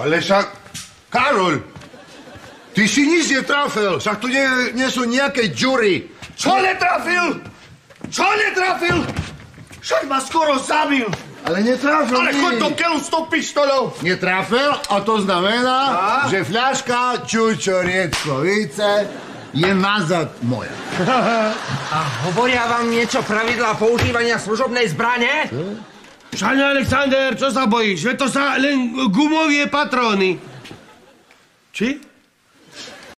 Ale však... Karol, ty si nič netrafil, však tu nie sú nejaké džury. Čo netrafil? Čo netrafil? Však ma skoro zabil. Ale netrafil Ale choď do keľu s tou pištolou. Netrafil a to znamená, že fľaška Čučorieckovice je nazad moja. A hovoria vám niečo pravidlá používania služobnej zbrane? Šáňa Alexander, čo sa bojíš? Veď to sa len gumovie patróny. Či?